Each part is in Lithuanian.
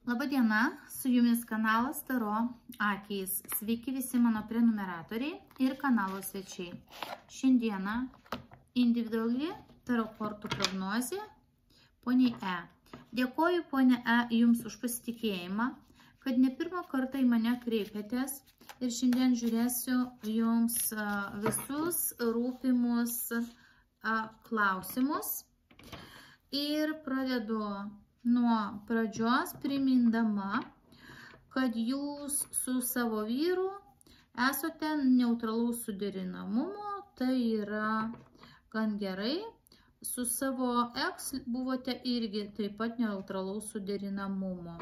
Labadiena, su jumis kanalas Taro Akys. Sveiki visi mano prenumeratoriai ir kanalo svečiai. Šiandieną individuali Taro kortų prognozė poniai E. Dėkoju, ponia E, jums už pasitikėjimą, kad ne pirmą kartą į mane kreipiatės ir šiandien žiūrėsiu jums visus rūpimus klausimus ir pradedu nuo pradžios primindama, kad jūs su savo vyru esate neutralaus suderinamumo, tai yra gan gerai. Su savo ex buvote irgi taip pat neutralaus suderinamumo.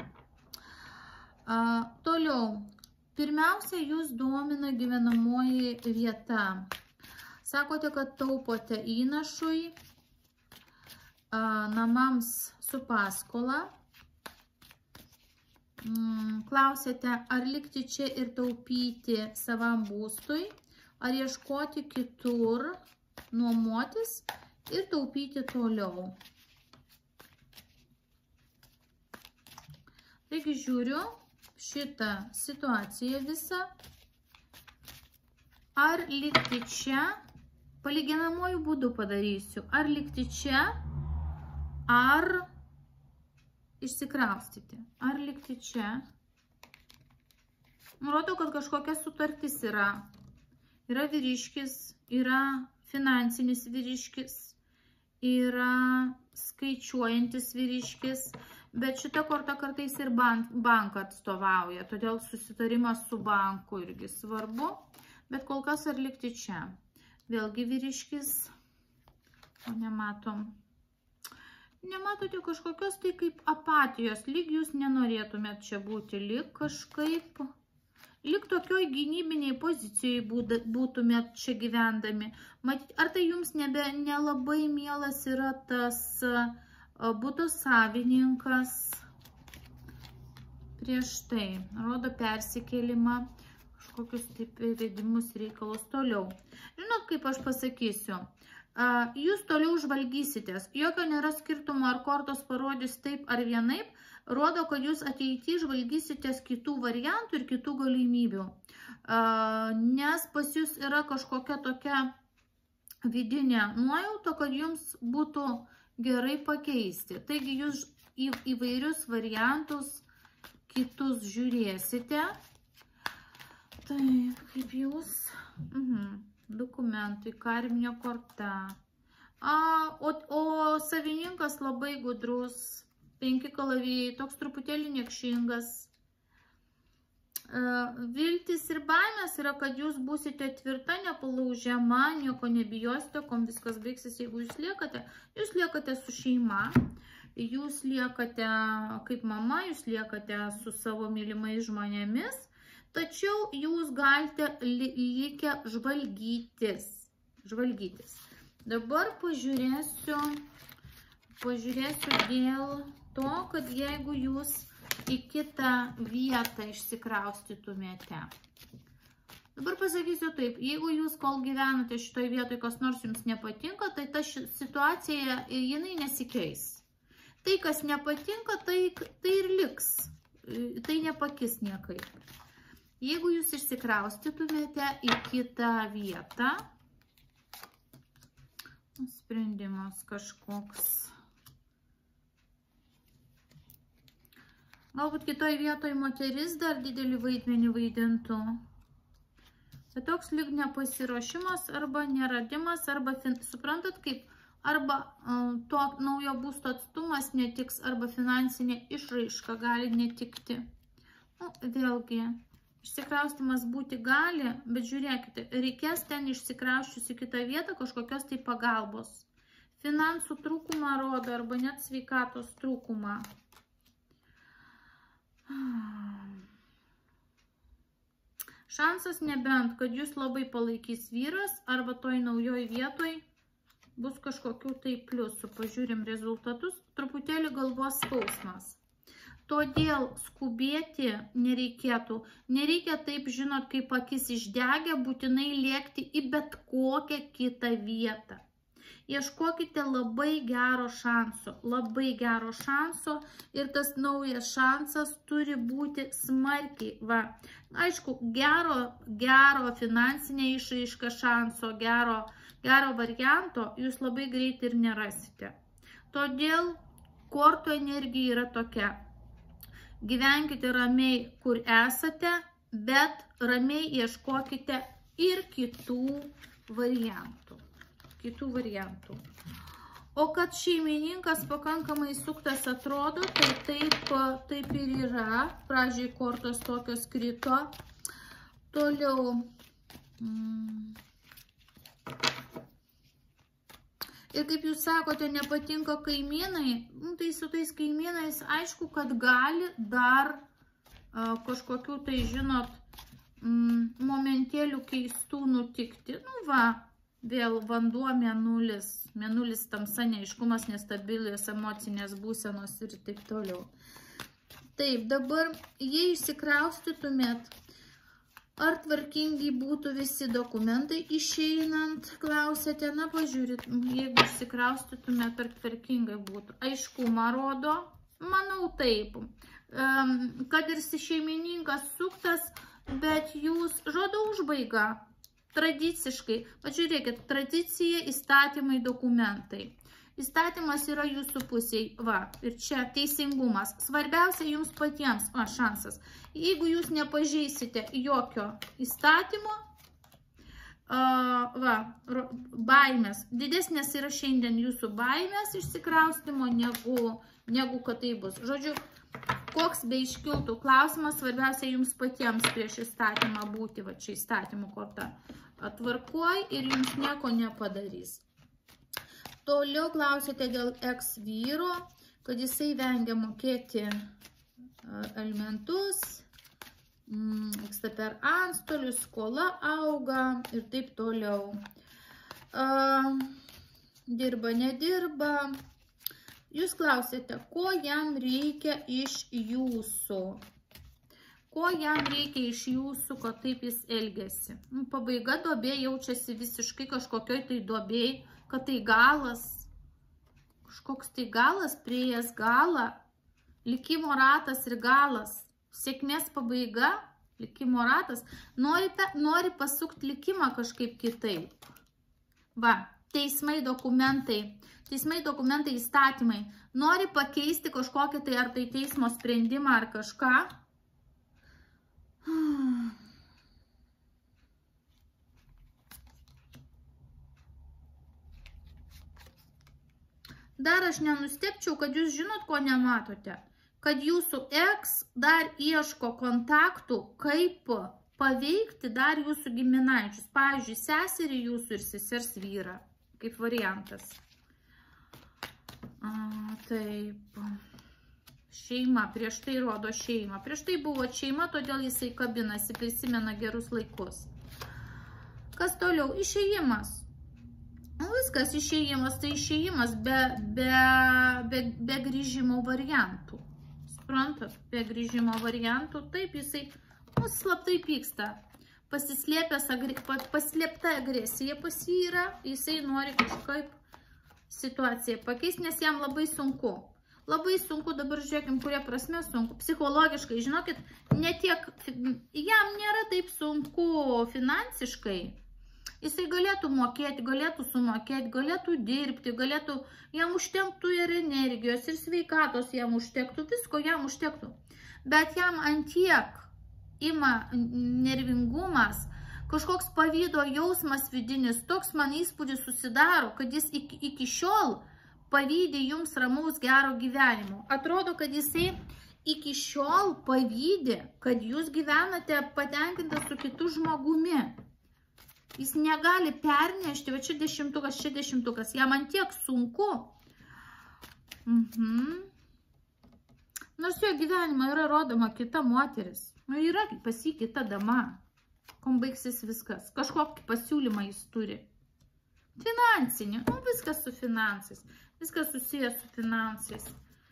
Toliau, pirmiausia, jūs domina gyvenamoji vieta. Sakote, kad taupote įnašui, namams su paskola. Klausėte, ar likti čia ir taupyti savam būstui, ar ieškoti kitur, nuomotis ir taupyti toliau. Taigi žiūriu šitą situaciją visą. Ar likti čia, palyginamuoju būdu padarysiu, ar likti čia, ar išsikraustyti, ar likti čia. Nurodo, kad kažkokia sutartis yra. Yra vyriškis, yra finansinis vyriškis, yra skaičiuojantis vyriškis, bet šita korta kartais ir banką atstovauja, todėl susitarimas su banku irgi svarbu, bet kol kas ar likti čia. Vėlgi vyriškis, o nematom. Nematote kažkokios tai kaip apatijos, lyg jūs nenorėtumėt čia būti, lyg kažkaip, lyg tokioj gynybiniai pozicijai būtumėt čia gyvendami. Matyt, ar tai jums nelabai mielas yra tas buto savininkas prieš tai, rodo persikėlimą, kažkokius taip vedimus reikalus toliau. Žinot, kaip aš pasakysiu, jūs toliau žvalgysitės, jokio nėra skirtumo, ar kortos parodys taip ar vienaip, rodo, kad jūs ateityje žvalgysitės kitų variantų ir kitų galimybių, nes pas jūs yra kažkokia tokia vidinė nuojauta, kad jums būtų gerai pakeisti. Taigi jūs įvairius variantus kitus žiūrėsite. Tai kaip jūs... Dokumentai, karminė korta. O savininkas labai gudrus, 5 kalavijai, toks truputėlį niekšingas. Viltis ir baimės yra, kad jūs būsite tvirta, nepalaužiama, nieko nebijosite, kom viskas baigsis, jeigu jūs liekate su šeima, jūs liekate kaip mama, jūs liekate su savo mylimais žmonėmis. Tačiau jūs galite likę žvalgytis. Dabar pažiūrėsiu dėl to, kad jeigu jūs į kitą vietą išsikraustytumėte. Dabar pasakysiu taip, jeigu jūs kol gyvenate šitoj vietoj, kas nors jums nepatinka, tai ta situacija, jinai nesikeis. Tai, kas nepatinka, tai ir liks. Tai nepakis niekaip. Jeigu jūs išsikraustytumėte į kitą vietą, sprendimas kažkoks, galbūt kitoj vietoj moteris dar didelį vaidmenį vaidintų, bet toks lyg nepasiruošimas arba neradimas, arba, suprantat kaip, arba to naujo būsto atstumas netiks, arba finansinė išraiška gali netikti. Vėlgi, išsikraustymas būti gali, bet žiūrėkite, reikės ten išsikrausčius į kitą vietą kažkokios tai pagalbos. Finansų trūkumą rodo arba net sveikatos trūkumą. Šansas nebent, kad jūs labai palaikys vyras arba toj naujoj vietoj bus kažkokių tai pliusų. Pažiūrim rezultatus, truputėlį galvos skausmas. Todėl skubėti nereikėtų. Nereikia taip, žinot, kaip akis išdegė, būtinai lėkti į bet kokią kitą vietą. ieškokite labai gero šanso ir tas naujas šansas turi būti smarkiai. Va. Aišku, gero finansinė išraiška šanso, gero varianto jūs labai greit ir nerasite. Todėl kortų energija yra tokia. Gyvenkite ramiai, kur esate, bet ramiai ieškokite ir kitų variantų. O kad šeimininkas pakankamai suktas atrodo, tai taip ir yra. Pradžiai kortos tokios krito. Toliau. Ir kaip jūs sakote, nepatinka kaimynai, tai su tais kaimynais aišku, kad gali dar kažkokių, tai žinot, momentėlių keistų nutikti. Nu va, vėl vanduo, mėnulis tamsa, neaiškumas, nestabilios emocinės būsenos ir taip toliau. Taip, dabar, jei išsikraustytumėt, ar tvarkingi būtų visi dokumentai išeinant, klausėte, na pažiūrėt, jeigu išsikraustytumėt, ar tvarkingai būtų. Aiškumą rodo, manau taip, kad ir šeimininkas suktas, bet jūs žodo užbaiga, tradiciškai, pažiūrėkit, tradicija, įstatymai, dokumentai. Įstatymas yra jūsų pusiai, va, ir čia teisingumas. Svarbiausia jums patiems, šansas. Jeigu jūs nepažeisite jokio įstatymo, va, baimės, didesnės yra šiandien jūsų baimės išsikraustimo, negu kad tai bus. Žodžiu, koks be iškiltų klausimas, svarbiausia jums patiems prieš įstatymą būti, va čia įstatymų korta tvarkoj ir jums nieko nepadarys. Toliau klausite dėl eks vyro, kad jisai vengia mokėti alimentus, vyksta per antstolius, skola auga ir taip toliau. Dirba, nedirba. Jūs klausite, ko jam reikia iš jūsų? Ko jam reikia iš jūsų, kad taip jis elgiasi? Pabaiga duobė jaučiasi visiškai kažkokioj tai duobėj, kad tai galas, kažkoks tai galas, prieėjęs galą, likimo ratas ir galas, sėkmės pabaiga, likimo ratas, nori pasukti likimą kažkaip kitaip. Va, teismai, dokumentai, įstatymai, nori pakeisti kažkokį tai ar tai teismo sprendimą ar kažką. Dar aš nenustebčiau, kad jūs žinot, ko nematote. Kad jūsų eks dar ieško kontaktų, kaip paveikti dar jūsų giminaičius. Pavyzdžiui, seserį jūsų ir sesers vyrą. Kaip variantas. Taip. Šeima, prieš tai rodo šeima. Prieš tai buvo šeima, todėl jisai kabinasi, prisimena gerus laikus. Kas toliau? Išėjimas. Viskas išėjimas, tai išėjimas be grįžimo variantų. Suprantat, be grįžimo variantų, taip jisai slaptai pyksta. Paslėpta agresija pas jį yra, jisai nori kažkaip situaciją pakeisti, nes jam labai sunku. Labai sunku, dabar žiūrėkim, kurie prasme sunku. Psichologiškai, žinokit, jam nėra taip sunku finansiškai. Jisai galėtų mokėti, galėtų sumokėti, galėtų dirbti, jam užtektų ir energijos, ir sveikatos jam užtektų, visko jam užtektų. Bet jam antiek ima nervingumas, kažkoks pavydo jausmas vidinis, toks man įspūdis susidaro, kad jis iki šiol pavydė jums ramaus gero gyvenimo. Atrodo, kad jisai iki šiol pavydė, kad jūs gyvenate patenkintas su kitu žmogumi. Jis negali pernešti, va čia dešimtukas, jam antiek sunku. Nors jo gyvenime yra rodoma kita moteris. Yra pas jį kita dama. Kom baigsis viskas. Kažkokį pasiūlymą jis turi. Finansinį. Viskas su finansais. Viskas susijęs su finansais.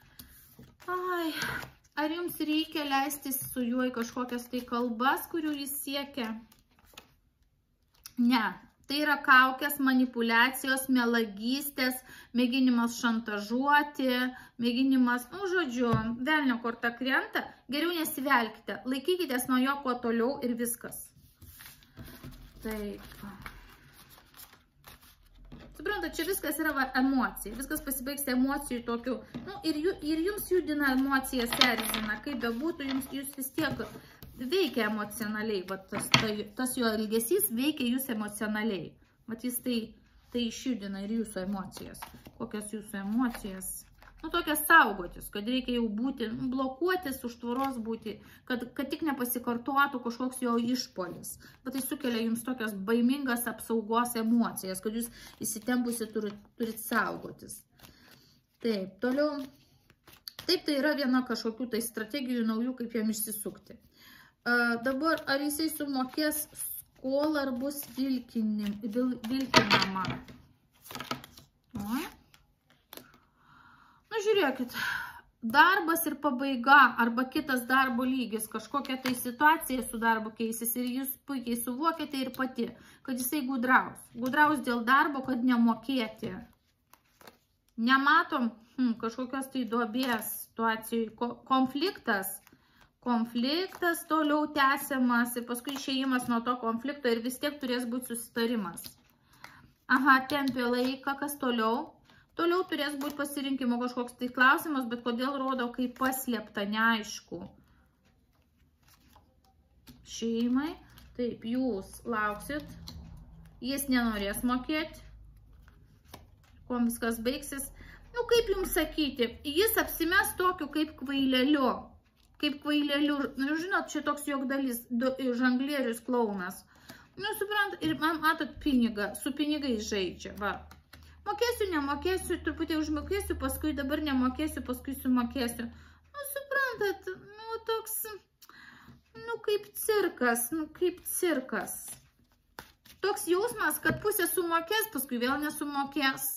Ar jums reikia leistis su juo į kažkokias tai kalbas, kurių jis siekia? Ne, Tai yra kaukės, manipulacijos, melagystės, mėginimas šantažuoti, mėginimas, žodžiu, velnio korta krenta, geriau nesivelkite, laikykitės nuo jo kuo toliau ir viskas. Taip. Suprantate, čia viskas yra emocija, viskas pasibaigs emocijų tokių, ir jums judina emocijas, erzina, kaip bebūtų, jūs vis tiek veikia emocionaliai, tas jo elgesys veikia jūs emocionaliai. Vat jis tai išjudina ir jūsų emocijas. Kokios jūsų emocijas? Tokias saugotis, kad reikia jau būti, blokuotis, už tvoros būti, kad tik nepasikartotų kažkoks jo išpuolis. Bet tai sukelia jums tokias baimingas apsaugos emocijas, kad jūs įsitempusi turit saugotis. Taip, toliau. Taip, tai yra viena kažkokių tai strategijų naujų, kaip jam išsisukti. Dabar, ar jisai sumokės skolą, ar bus vilkinama? Žiūrėkit, darbas ir pabaiga, arba kitas darbo lygis, kažkokia tai situacija su darbu keisis ir jūs puikiai suvokėte ir pati, kad jisai gudraus. Gudraus dėl darbo, kad nemokėti. Nematom kažkokios tai duobės situacijų, konfliktas toliau tęsiamas ir paskui išėjimas nuo to konflikto ir vis tiek turės būti susitarimas. Aha, tempė laiką, kas toliau? Toliau turės būti pasirinkimo kažkoks tai klausimas, bet kodėl rodo, kaip paslėpta, neaišku. Šeimai, taip, jūs lauksit, jis nenorės mokėti, kuo viskas baigsis. Kaip jums sakyti, jis apsimes tokiu kaip kvaileliu. Kaip kvaileliu, žinot, čia toks juokdalis, žanglierius klaunas. Suprant, ir man matot pinigą, su pinigais žaidžia, va. Mokėsiu, nemokėsiu, truputį užmokėsiu, paskui dabar nemokėsiu, paskui sumokėsiu. Suprantat, toks, kaip cirkas. Toks jausmas, kad pusė sumokės, paskui vėl nesumokės.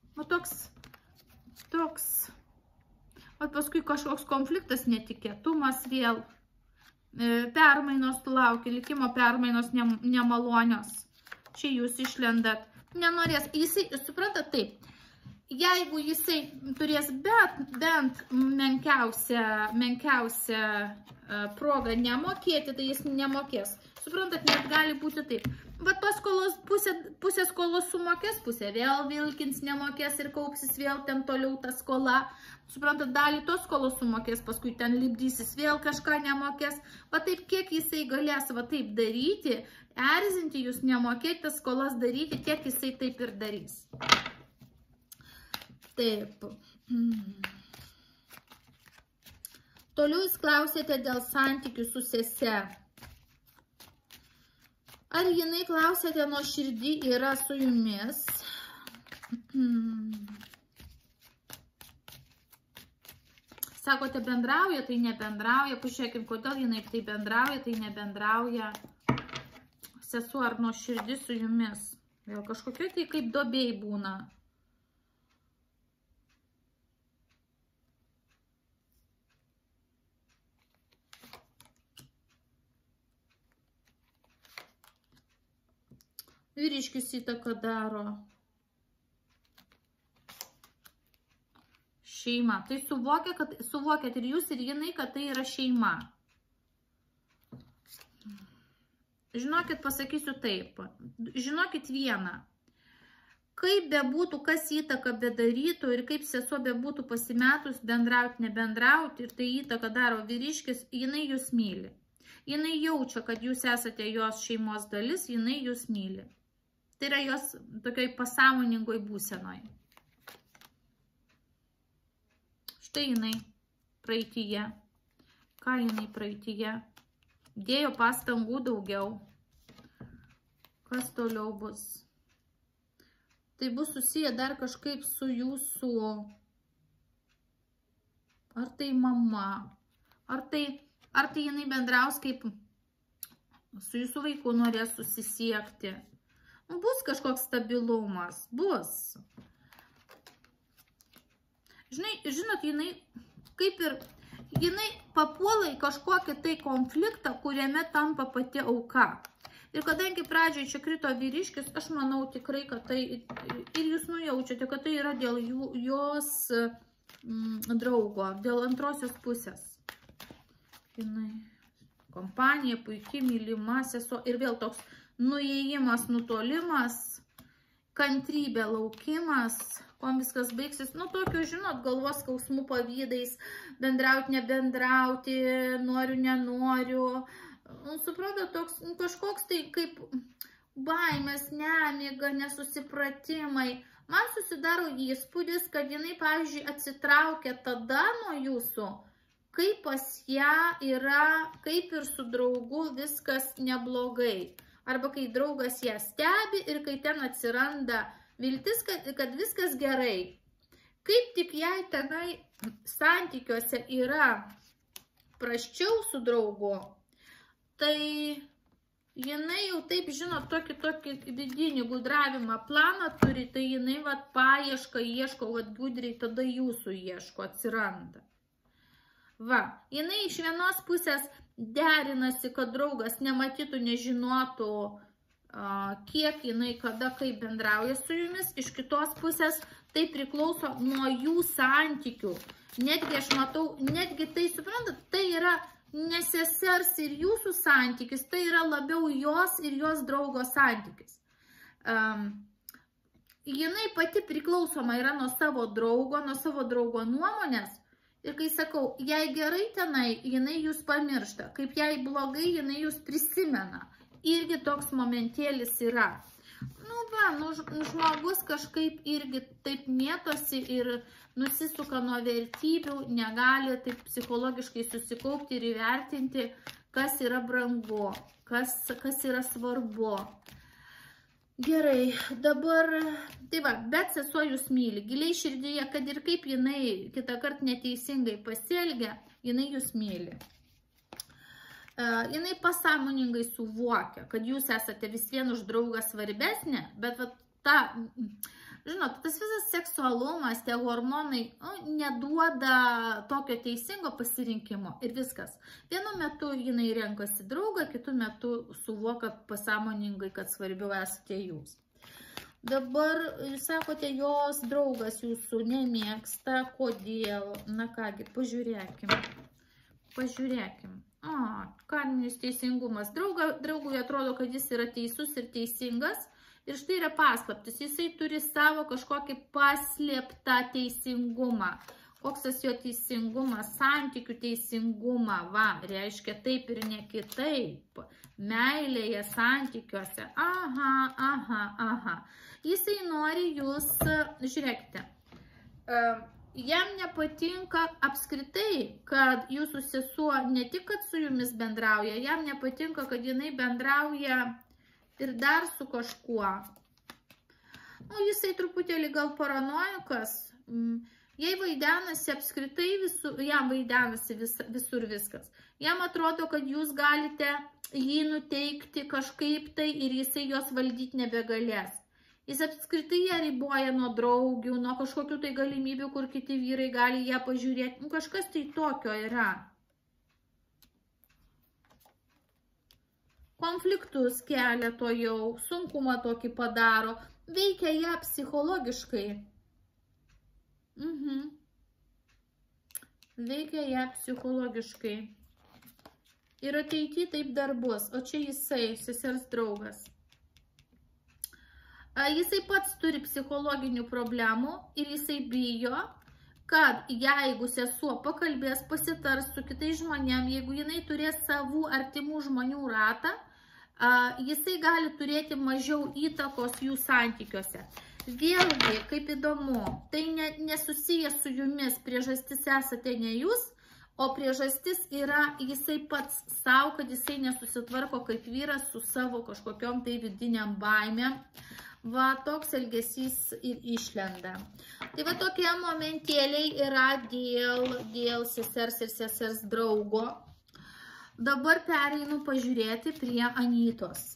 Toks. O paskui kažkoks konfliktas, netikėtumas vėl. Permainos laukia, likimo permainos nemalonios. Čia jūs išlendat. Nenorės. Jisai, suprantat, taip. Jeigu jisai turės bent menkiausią progą nemokėti, tai jis nemokės. Suprantat, net gali būti taip. Bet tos skolos, pusė skolos sumokės, pusė vėl vilkins, nemokės ir kaupsis vėl ten toliau ta skola. Suprantat, dalį tos skolos sumokės, paskui ten lipdysis, vėl kažką nemokės. Va taip, kiek jisai galės va taip daryti, erzinti jūs, nemokėti tas skolas daryti, tiek jisai taip ir darys. Taip. Toliau jūs klausėte dėl santykių su sese. Ar jinai, klausėte, nuoširdį yra su jumis? Sakote, bendrauja, tai nebendrauja. Pažiūrėkim, kodėl jinai tai bendrauja, tai nebendrauja. Sesuo, ar nuoširdį su jumis? Vėl kažkokie tai kaip duobėjai būna. Vyriškis įtaką daro. Šeima. Tai suvokėt ir jūs, ir jinai, kad tai yra šeima. Žinokit, pasakysiu taip. Žinokit vieną. Kaip bebūtų, kas įtaką bedarytų ir kaip sesuo bebūtų pasimetus, bendrauti, nebendrauti, ir tai įtaką daro vyriškis, jinai jūs myli. Jinai jaučia, kad jūs esate jos šeimos dalis, jinai jūs myli. Tai yra jos tokioj pasąmoningoj būsenoj. Štai jinai praeityje. Ką jinai praeityje? Dėjo pastangų daugiau. Kas toliau bus? Tai bus susiję dar kažkaip su jūsų. Ar tai mama? Ar tai jinai bendraus kaip su jūsų vaiku norės susisiekti? Bus kažkoks stabilumas. Bus. Žinot, jinai kaip ir jinai papuola į kažkokį tai konfliktą, kuriame tampa pati auka. Ir kadangi pradžioje čia krito vyriškis, aš manau tikrai, kad tai, ir jūs nujaučiate, kad tai yra dėl jos draugo, dėl antrosios pusės. Jinai, kompanija, puikiai, mylima sesuo. Ir vėl toks nuėjimas, nutolimas, kantrybė, laukimas, kuom viskas baigsis. Nu, tokio, žinot, galvos skausmų pavydais, bendrauti, nebendrauti, noriu, nenoriu. Nu, suprato, toks kažkoks tai kaip baimės, nemiga, nesusipratimai. Man susidaro įspūdis, kad jinai, pavyzdžiui, atsitraukia tada nuo jūsų, kai pas ją yra, kaip ir su draugu, viskas neblogai. Arba kai draugas ją stebi ir kai ten atsiranda viltis, kad viskas gerai. Kaip tik jai tenai santykiuose yra prasčiau su draugu, tai jinai jau taip, žinot, tokį vidinį gudravimą planą turi, tai jinai vat paieška, ieško, vat gudriai tada jūsų ieško, atsiranda. Va, jinai iš vienos pusės derinasi, kad draugas nematytų, nežinotų, kiek jinai, kada, kaip bendrauja su jumis. Iš kitos pusės tai priklauso nuo jų santykių. Netgi aš matau, netgi tai, suprantat, tai yra ne sesers ir jūsų santykis, tai yra labiau jos ir jos draugo santykis. Jinai pati priklausoma yra nuo savo draugo nuomonės. Ir kai sakau, jei gerai tenai, jinai jūs pamiršta. Kaip jei blogai, jinai jūs prisimena. Irgi toks momentėlis yra. Nu va, žmogus kažkaip irgi taip mėtosi ir nusisuka nuo vertybių, negali taip psichologiškai susikaupti ir įvertinti, kas yra brangu, kas yra svarbu. Gerai, dabar, tai va, bet sesuo jūs myli, giliai širdyje, kad ir kaip jinai kitą kartą neteisingai pasielgia, jinai jūs myli. Jinai pasąmoningai suvokia, kad jūs esate vis vien už draugą svarbesnė, bet va, ta, žinot, tas visas seksualumas, tie hormonai neduoda tokio teisingo pasirinkimo ir viskas. Vienu metu jinai renkasi draugą, kitu metu suvokia pasąmoningai, kad svarbiau esate jūs. Dabar, jūs sakote, jos draugas jūsų nemėgsta, kodėl? Na kągi, pažiūrėkim. Karminis teisingumas. Draugui atrodo, kad jis yra teisus ir teisingas. Ir štai yra paslaptis. Jisai turi savo kažkokį paslėptą teisingumą. Koks tas jo teisingumas, santykių teisingumą. Va, reiškia taip ir ne kitaip. Meilėje, santykiuose. Aha. Jisai nori jūs, žiūrėkite, jam nepatinka apskritai, kad jūsų sesuo ne tik, kad su jumis bendrauja, jam nepatinka, kad jinai bendrauja ir dar su kažkuo. Nu, jisai truputėlį gal paranojikas, jai vaidenasi apskritai, jam vaidenasi visur viskas. Jam atrodo, kad jūs galite jį nuteikti kažkaip tai ir jisai jos valdyti nebegalės. Jis apskritai ją riboja nuo draugių, nuo kažkokių tai galimybių, kur kiti vyrai gali ją pažiūrėti. Nu, kažkas tai tokio yra. Konfliktus kelia to jau, sunkumą tokį padaro, veikia ją psichologiškai. Veikia ją psichologiškai. Ir ateity taip dar bus, o čia jisai, sesers draugas. Jisai pats turi psichologinių problemų ir jisai bijo, kad jeigu sesuo pakalbės, pasitars su kitais žmonėm, jeigu jinai turės savų artimų žmonių ratą, jisai gali turėti mažiau įtakos jų santykiuose. Vėlgi, kaip įdomu, tai nesusijęs su jumis, priežastis esate ne jūs, o priežastis yra jisai pats savo, kad jisai nesusitvarko kaip vyras su savo kažkokiom tai vidiniam baimėm. Va, toks elgesys ir išlenda. Tai va, tokie momentėliai yra dėl sesers ir sesers draugo. Dabar pereinu pažiūrėti prie Anytos.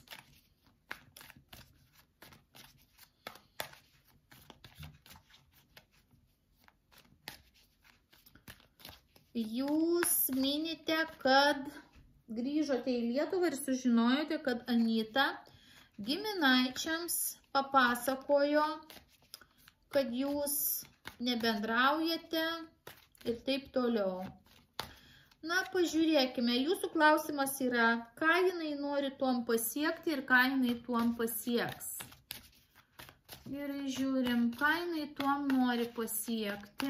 Jūs minite, kad grįžote į Lietuvą ir sužinojote, kad Anyta giminaičiams papasakojo, kad jūs nebendraujate ir taip toliau. Na, pažiūrėkime, jūsų klausimas yra, ką jinai nori tuom pasiekti ir ką jinai tuom pasieks. Gerai, žiūrim, ką jinai tuom nori pasiekti.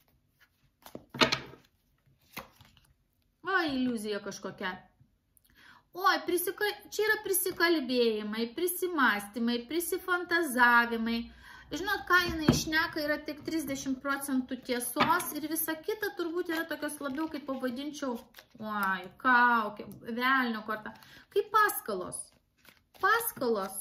O, iliuzija kažkokia. Oi, čia yra prisikalbėjimai, prisimastymai, prisifantazavimai. Žinot, ką jinai šneka, yra tik 30% tiesos ir visa kita turbūt yra tokios labiau, kaip pavadinčiau, oi, kaukė, velnio korta, kaip paskalos. Paskalos.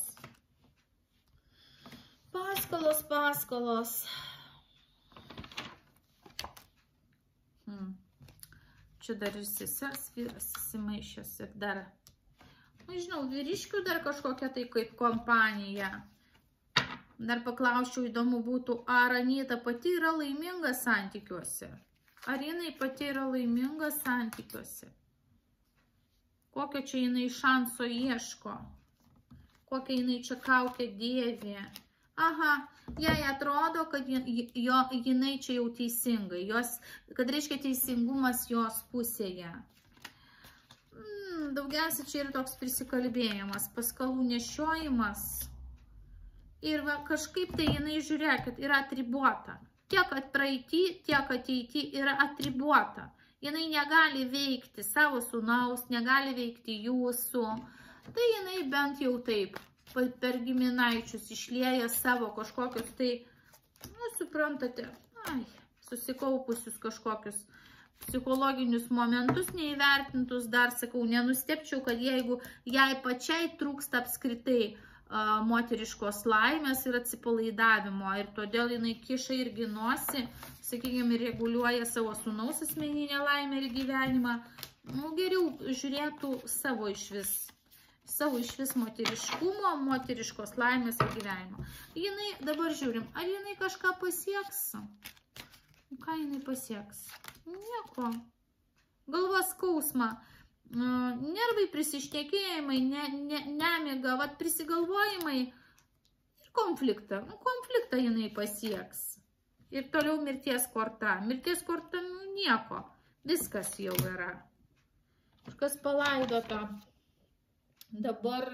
Čia dar ir sesers vyras įsimaišęs ir dar, nežinau, vyriškių dar kažkokia tai kaip kompanija. Dar paklausčiau, įdomu būtų, ar Anyta pati yra laiminga santykiuose? Ar jinai pati yra laiminga santykiuose? Kokio čia jinai šanso ieško? Kokią jinai čia kaukę dėvė? Aha, jai atrodo, kad jinai čia jau teisingai. Kad reiškia teisingumas jos pusėje. Daugiausia čia yra toks prisikalbėjimas, paskalų nešiojimas. Ir va, kažkaip tai jinai, žiūrėkit, yra atribuota. Tiek praeity, tiek ateity yra atribuota. Jinai negali veikti savo sūnaus, negali veikti jūsų. Tai jinai bent jau taip, per giminaičius išlieja savo kažkokius tai, nu, suprantate, susikaupusius kažkokius psichologinius momentus neįvertintus. Dar sakau, nenustepčiau, kad jeigu jai pačiai trūksta apskritai moteriškos laimės ir atsipalaidavimo ir todėl jinai kiša irgi nosį, sakykime, reguliuoja savo sūnaus asmeninę laimę ir gyvenimą, nu, geriau žiūrėtų savo išvis moteriškumo, moteriškos laimės ir gyvenimo. Jinai, dabar žiūrim, ar jinai kažką pasieks? Ką jinai pasieks? Nieko. Galvos skausmą. Nervai, prisišnekėjimai, nemiga, vat prisigalvojimai ir konfliktą. Konfliktą jinai pasieks. Ir toliau mirties korta. Mirties korta, nu, nieko. Viskas jau yra. Kažkas palaidota. Dabar,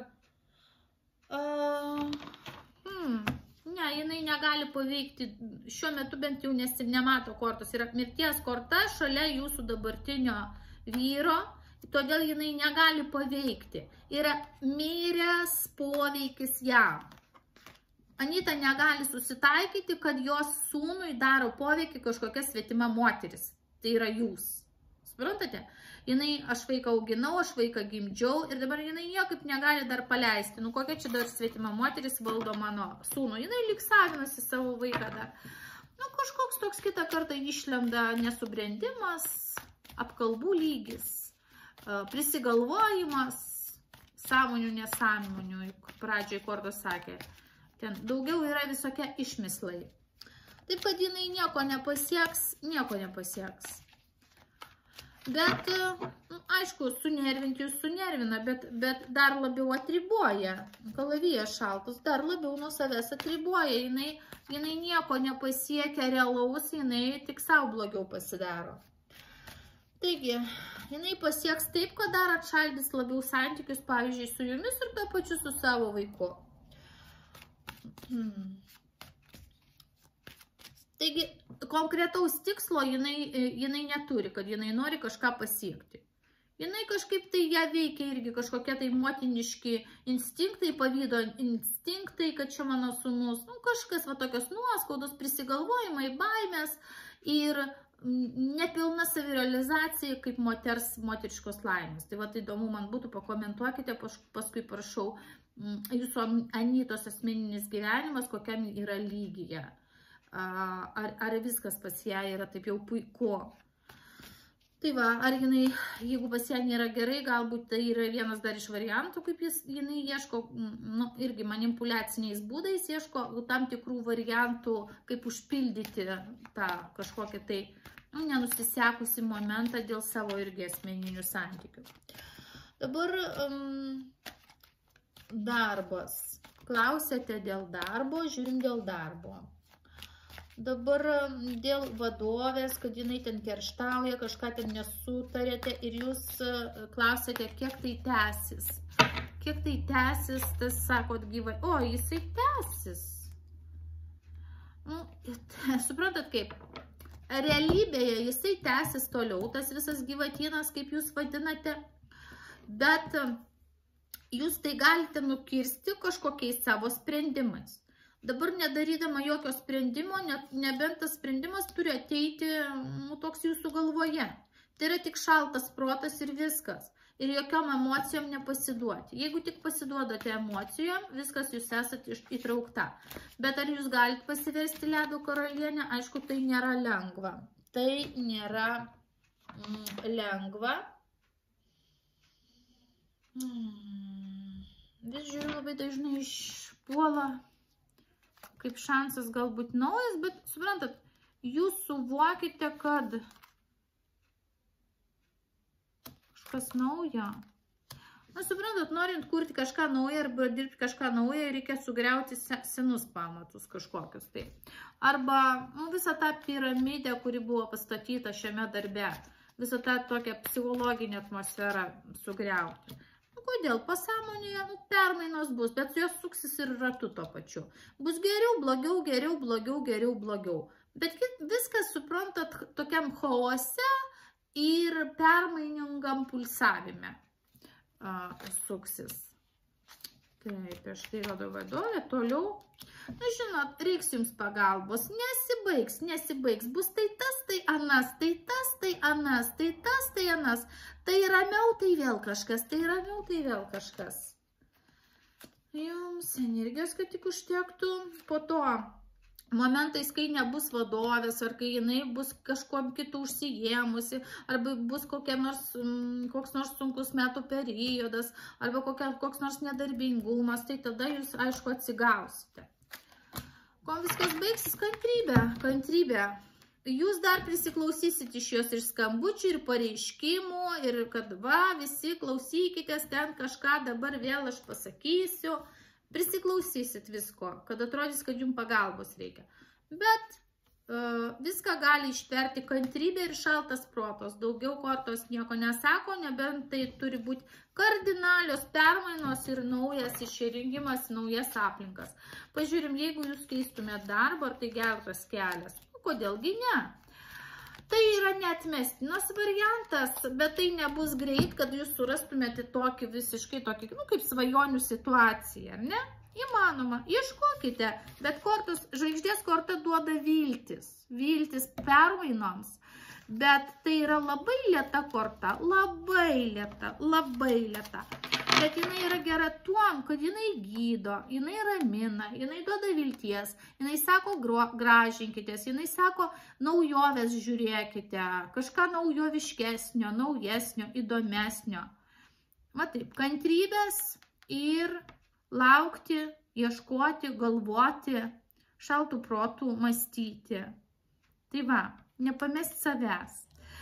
ne, jinai negali paveikti, šiuo metu bent jau nemato kortos. Yra mirties korta šalia jūsų dabartinio vyro. Todėl jinai negali paveikti. Yra miręs poveikis jam. Anyta negali susitaikyti, kad jos sūnui daro poveikį kažkokia svetima moteris. Tai yra jūs. Suprantate? Jinai, aš vaiką auginau, aš vaiką gimdžiau ir dabar jinai niekaip negali dar paleisti. Nu, kokia čia dar svetima moteris valdo mano sūnų. Jinai lyg savinasi savo vaiką dar. Nu, kažkoks toks kitą kartą išlenda nesubrendimas, apkalbų lygis. Prisigalvojimas, sąmonių, nesąmonių, pradžiai kortos sakė. Ten daugiau yra visokie išmislai. Taip, kad jinai nieko nepasieks. Bet, aišku, sunervinti jūs sunervina, bet dar labiau atribuoja. Kalavijas šaltus dar labiau nuo savęs atribuoja. Jinai nieko nepasiekia realaus, jinai tik savo blogiau pasidaro. Taigi, jinai pasieks taip, kad dar atšaldys labiau santykius, pavyzdžiui, su jumis ir tuo pačiu su savo vaiku. Taigi, konkretaus tikslo jinai neturi, kad jinai nori kažką pasiekti. Jinai kažkaip tai ją veikia irgi kažkokie tai motiniški instinktai, pavydo instinktai, kad čia mano sūnus, nu, kažkas va tokios nuoskaudos, prisigalvojimai, baimės ir nepilna savirealizacija kaip moteriškos laimės. Tai va, tai įdomu man būtų, pakomentuokite, paskui prašau, jūsų Anytos asmeninis gyvenimas, kokiam yra lygyje. Ar viskas pas ją yra taip jau puiku. Tai va, ar jinai, jeigu pas ją nėra gerai, galbūt tai yra vienas dar iš variantų, kaip jinai ieško, nu, irgi manipuliaciniais būdais, ieško tam tikrų variantų, kaip užpildyti tą kažkokį tai, nu, nenusisekusi momentą dėl savo irgi asmeninių santykių. Dabar darbas. Klausėte dėl darbo, žiūrim dėl darbo. Dabar dėl vadovės, kad jinai ten kerštauja, kažką ten nesutarėte ir jūs klausėte, kiek tai tęsis. Kiek tai tęsis, tas sakot gyvai, o jisai tęsis. Suprantat kaip? Realybėje jisai tęsis toliau, tas visas gyvatynas, kaip jūs vadinate, bet jūs tai galite nukirsti kažkokiais savo sprendimais. Dabar nedarydama jokio sprendimo, nebent tas sprendimas turi ateiti toks jūsų galvoje. Tai yra tik šaltas protas ir viskas. Ir jokiom emocijom nepasiduoti. Jeigu tik pasiduodate emocijom, viskas jūs esate įtraukta. Bet ar jūs galite pasiversti ledo karalienę? Aišku, tai nėra lengva. Tai nėra lengva. Vis žiūriu, labai dažnai išpuola kaip šansas galbūt naujas, bet suprantat, jūs suvokite, kad kažkas naujo. Na, suprantat, norint kurti kažką naują arba dirbti kažką naują, reikia sugriauti senus pamatus kažkokius. Tai. Arba visą tą piramidę, kuri buvo pastatyta šiame darbe, visą tą tokią psichologinę atmosferą sugriauti. Kodėl? Pasąmonėje permainos bus, bet jos suksis ir ratu to pačiu. Bus geriau, blogiau, geriau, blogiau, geriau, blogiau. Bet viskas, suprantat, tokiam chaose ir permainingam pulsavime suksis. Taip, aš tai rodo vadovė, toliau. Na, žinot, reiks jums pagalbos. Nesibaigs. Bus tai tas, tai anas, tai tas, tai anas, tai tas, tai anas. Tai ramiau, tai vėl kažkas, tai ramiau, tai vėl kažkas. Jums energijos, kad tik užtektų. Po to momentais, kai nebus vadovės, ar kai jinai bus kažkuom kitų užsijėmusi, arba bus koks nors sunkus metų periodas, arba koks nors nedarbingumas, tai tada jūs, aišku, atsigausite. Kuo viskas baigsis? Kantrybė. Jūs dar prisiklausysit iš jos ir skambučių, ir pareiškimų, ir kad visi klausykitės, ten kažką dabar vėl aš pasakysiu. Prisiklausysit visko, kad atrodys, kad jums pagalbos reikia. Bet viską gali ištverti kantrybė ir šaltas protas. Daugiau kortos nieko nesako, nebent tai turi būti kardinalios permainos ir naujas išrinkimas, naujas aplinkas. Pažiūrim, jeigu jūs keistumėt darbą, ar tai geras kelias. Kodėlgi ne? Tai yra neatmestinas variantas, bet tai nebus greit, kad jūs surastumėte tokį visiškai tokį, kaip svajonių situaciją, ar ne? Įmanoma, ieškokite, bet žvaigždės korta duoda viltis permainoms, bet tai yra labai lėta korta, labai lėta. Bet jinai yra gera tuom, kad jinai gydo, jinai ramina, jinai duoda vilties, jinai sako gražinkitės, jinai sako naujovės žiūrėkite, kažką naujoviškesnio, naujesnio, įdomesnio. Va taip, kantrybės ir laukti, ieškoti, galvoti, šaltų protų mąstyti. Tai va, nepamesti savęs.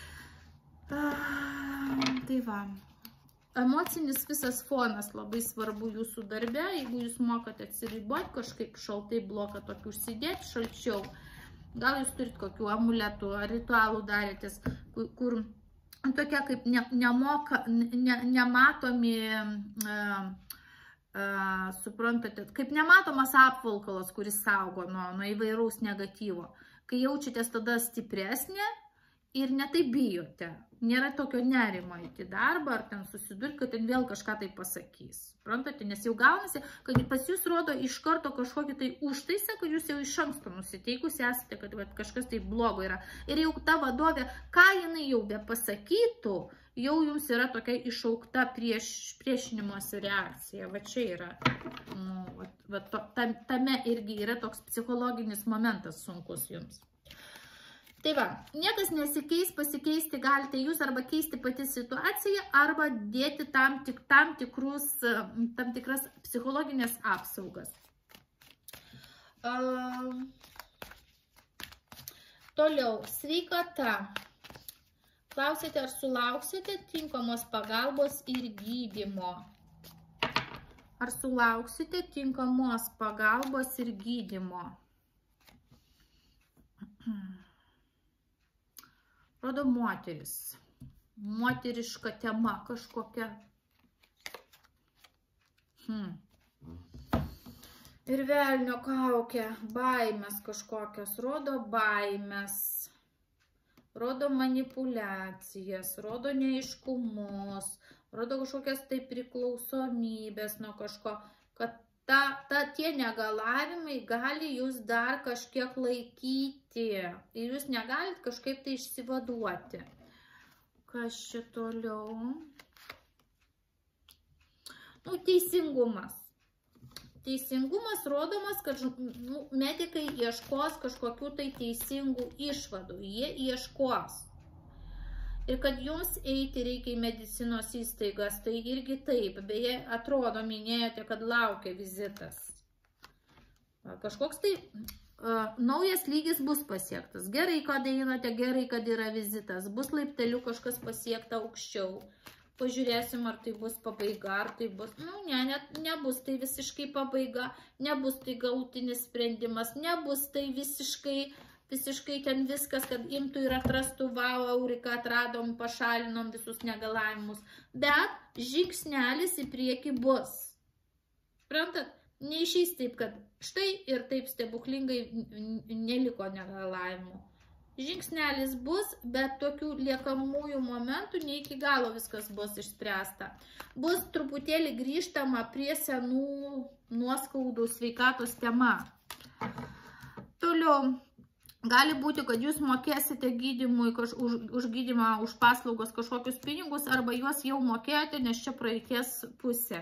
Tai va. Emocinis visas fonas labai svarbu jūsų darbe, jeigu jūs mokate atsiriboti, kažkaip šaltai bloką tokį užsidėti, šalčiau. Gal jūs turit kokių amuletų ar ritualų darėtės, kur tokie kaip nematomi, suprantate, kaip nematomas apvalkalas, kuris saugo nuo įvairaus negatyvo. Kai jaučiatės tada stipresnė ir netai bijote. Nėra tokio nerimo į darbą, ar ten susidurti, kad ten vėl kažką tai pasakys. Suprantate, nes jau gaunasi, kad pas jūs rodo iš karto kažkokį tai užtaisą, kad jūs jau iš anksto nusiteikusi esate, kad kažkas tai blogo yra. Ir jau ta vadovė, ką jinai jau be pasakytų, jau jums yra tokia išaukta priešinimuose reakcija. Va čia yra, tame irgi yra toks psichologinis momentas sunkus jums. Tai va, niekas nesikeis, pasikeisti galite jūs arba keisti pati situaciją, arba dėti tam tikras psichologinės apsaugas. Toliau, sveikata. Klausite, ar sulauksite tinkamos pagalbos ir gydymo? Ar sulauksite tinkamos pagalbos ir gydymo? Rodo moteris. Moteriška tema kažkokia. Ir velnio kaukė. Baimės kažkokios. Rodo baimės. Rodo manipulacijas. Rodo neaiškumus. Rodo kažkokias tai priklausomybės nuo kažko. Kad tie negalavimai gali jūs dar kažkiek laikyti. Ir jūs negalit kažkaip tai išsivaduoti. Kas čia toliau? Teisingumas. Teisingumas rodomas, kad medikai ieškos kažkokių tai teisingų išvadų. Jie ieškos. Ir kad jums eiti reikia į medicinos įstaigas, tai irgi taip. Beje, atrodo, minėjote, kad laukia vizitas. Kažkoks tai naujas lygis bus pasiektas. Gerai, kad einate, gerai, kad yra vizitas. Bus laipteliu kažkas pasiekta aukščiau. Pažiūrėsim, ar tai bus pabaiga, ar tai bus... nebus tai visiškai pabaiga, nebus tai galutinis sprendimas, nebus tai visiškai ten viskas, kad imtų ir atrastų, vau, Eurika, atradom, pašalinom visus negalavimus. Bet žingsnelis į priekį bus. Suprantat? Neišeis taip, kad štai ir taip stebuklingai neliko negalavimų. Žingsnelis bus, bet tokių liekamųjų momentų ne iki galo viskas bus išspręsta. Bus truputėlį grįžtama prie senų nuoskaudų sveikatos tema. Toliau, gali būti, kad jūs mokėsite gydymui, už gydymą, už paslaugos kažkokius pinigus, arba juos jau mokėjote, nes čia praeities pusė.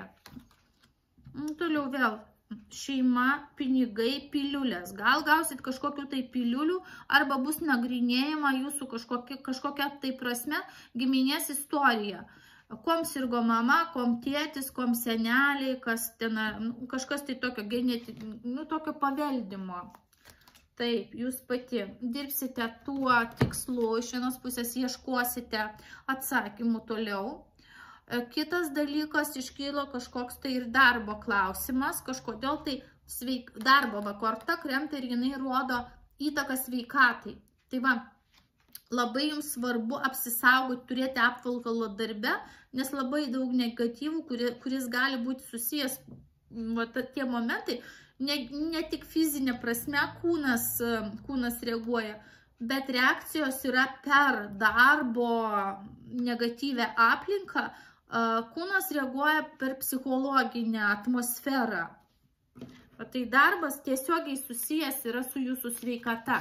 Toliau vėl. Šeima, pinigai, piliulės. Gal gausit kažkokių tai piliulių, arba bus nagrinėjama jūsų kažkokia tai prasme giminės istorija. Kom sirgo mama, kom tėtis, kom seneliai, kažkas tai tokio tokio paveldimo. Taip, jūs pati dirbsite tuo tikslu, iš vienos pusės ieškosite atsakymų toliau. Kitas dalykas, iškylo kažkoks tai ir darbo klausimas, kažkodėl tai darbo korta krenta ir jinai rodo įtaką sveikatai. Tai va, labai jums svarbu apsisaugoti, turėti apvalkalą darbe, nes labai daug negatyvų, kuris gali būti susijęs, tie momentai, ne tik fizinė prasme kūnas reaguoja, bet reakcijos yra per darbo negatyvę aplinką. Kūnas reaguoja per psichologinę atmosferą. Tai darbas tiesiogiai susijęs yra su jūsų sveikata.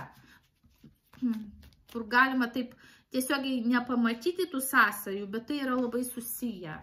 Kur galima taip tiesiogiai nepamatyti tų sąsajų, bet tai yra labai susiję.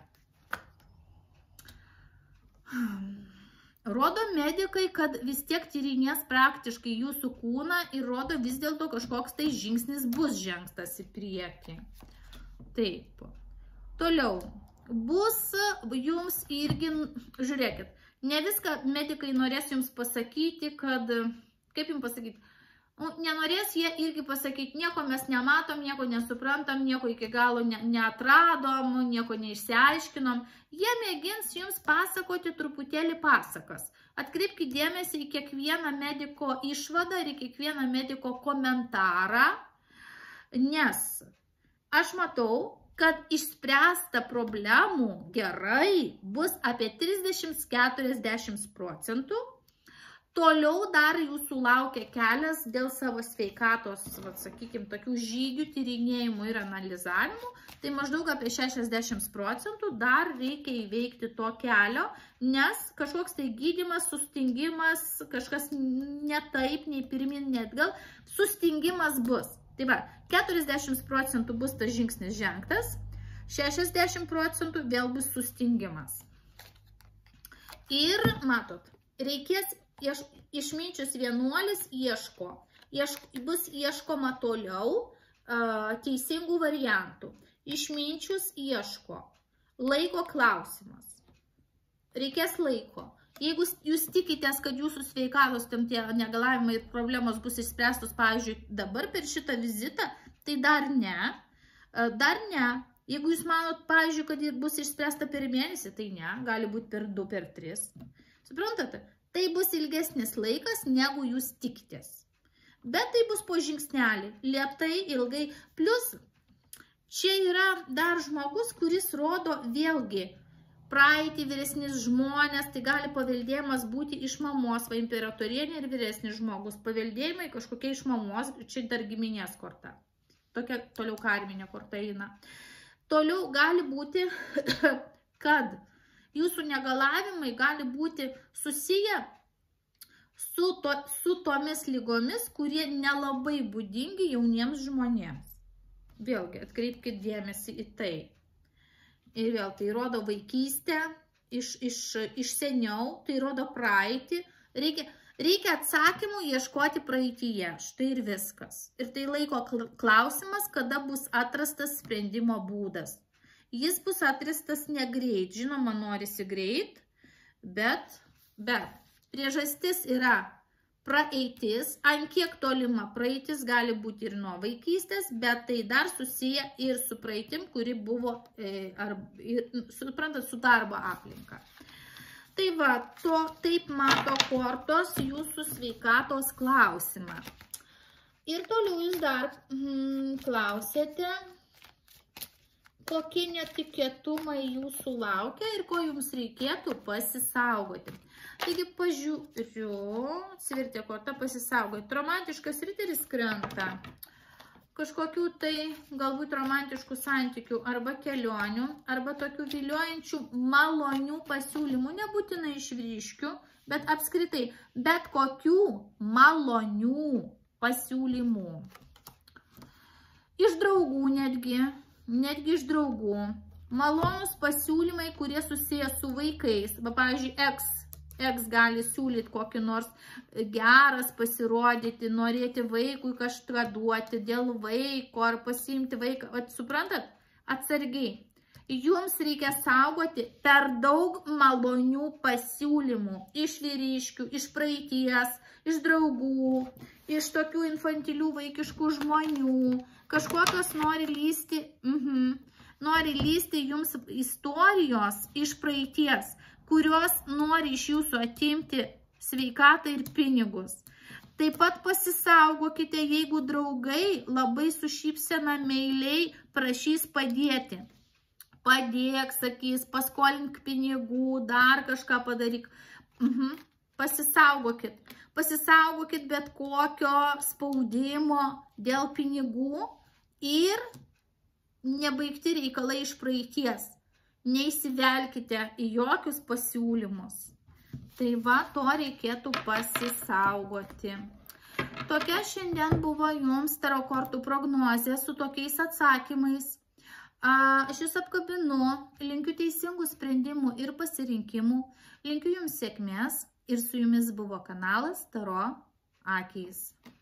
Rodo medikai, kad vis tiek tyrinės praktiškai jūsų kūną ir rodo vis dėlto kažkoks tai žingsnis bus žengtas į priekį. Taip. Toliau. Bus jums irgi, žiūrėkit, ne viską medikai norės jums pasakyti, kad, kaip jums pasakyti, nenorės jie irgi pasakyti, nieko mes nematom, nieko nesuprantam, nieko iki galo neatradom, nieko neišsiaiškinom. Jie mėgins jums pasakoti truputėlį pasakas. Atkreipkite dėmesį į kiekvieną mediko išvadą ir į kiekvieną mediko komentarą, nes aš matau, kad išspręsta problemų gerai bus apie 30–40 procentų. Toliau dar jūsų laukia kelias dėl savo sveikatos, sakykime, tokių žygių, tyrinėjimų ir analizavimų. Tai maždaug apie 60 procentų dar reikia įveikti to kelio, nes kažkoks tai gydymas, sustingimas, kažkas ne taip, nei pirmin, net gal, sustingimas bus. Tai va, 40 procentų bus tas žingsnis žengtas, 60 procentų vėl bus sustingimas. Ir, matot, reikės išminčius vienuolis ieško. Bus ieškoma toliau teisingų variantų. Išminčius ieško. Laiko klausimas. Reikės laiko. Jeigu jūs tikitės, kad jūsų sveikatos tam tie negalavimai ir problemos bus išspręstos, pavyzdžiui, dabar per šitą vizitą, tai dar ne. Dar ne. Jeigu jūs manot, pavyzdžiui, kad bus išspręsta per mėnesį, tai ne, gali būti per 2, per 3. Suprantate? Tai bus ilgesnis laikas, negu jūs tikitės. Bet tai bus po žingsnelį, lieptai, ilgai. Plus, čia yra dar žmogus, kuris rodo vėlgi praeitį, vyresnis žmonės, tai gali paveldėjimas būti iš mamos, va imperatorienė ir vyresnis žmogus. Paveldėjimai kažkokia iš mamos, čia dar giminės korta. Tokia toliau karminė korta eina. Toliau gali būti, kad jūsų negalavimai gali būti susiję su tomis lygomis, kurie nelabai būdingi jauniems žmonėms. Vėlgi, atkreipkite dėmesį į tai. Ir vėl, tai rodo vaikystę, iš seniau, tai rodo praeitį. Reikia atsakymų ieškoti praeityje, štai ir viskas. Ir tai laiko klausimas, kada bus atrastas sprendimo būdas. Jis bus atrastas negreit, žinoma, norisi greit, bet priežastis yra praeitis, ant kiek tolima praeitis gali būti ir nuo vaikystės, bet tai dar susiję ir su praeitim, kuri buvo, suprantat, su darbo aplinka. Tai va, taip mato kortos jūsų sveikatos klausimą. Ir toliau jūs dar klausėte, kokie netikėtumai jūsų laukia ir ko jums reikėtų pasisaugoti. Taigi pažiūriu, atsivertė kortą pasisaugoti. Romantiškas riteris krenta. Kažkokių tai galbūt romantiškų santykių arba kelionių, arba tokių viliojančių malonių pasiūlymų, nebūtinai iš vyriškių, bet apskritai, bet kokių malonių pasiūlymų. Iš draugų netgi iš draugų. Malonus pasiūlymai, kurie susiję su vaikais. Pavyzdžiui, eks gali siūlyti kokį nors geras pasirodyti, norėti vaikui kažką duoti dėl vaiko ar pasiimti vaiką. Suprantat? Atsargiai. Jums reikia saugoti per daug malonių pasiūlymų iš vyriškių, iš praeities, iš draugų, iš tokių infantilių vaikiškų žmonių. Kažkokios nori lysti jums istorijos iš praeities, kurios nori iš jūsų atimti sveikatą ir pinigus. Taip pat pasisaugokite, jeigu draugai labai su šypsena meiliai prašys padėti. Padėk, sakys, paskolink pinigų, dar kažką padaryk. Pasisaugokit. Pasisaugokit bet kokio spaudimo dėl pinigų ir nebaigti reikalai iš praeities. Neįsivelkite į jokius pasiūlymus. Tai va, to reikėtų pasisaugoti. Tokia šiandien buvo jums tarot kortų prognozė su tokiais atsakymais. Aš jūs apkabinu, linkiu teisingų sprendimų ir pasirinkimų, linkiu jums sėkmės ir su jumis buvo kanalas Tarot Akys.